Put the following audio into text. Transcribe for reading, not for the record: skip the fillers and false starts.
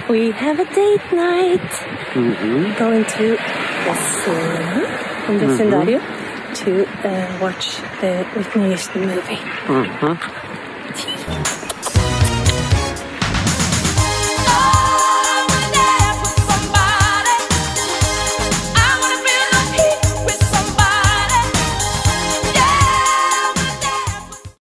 We have a date night. Going to the cinema in the Vecindario to watch the Whitney Houston movie.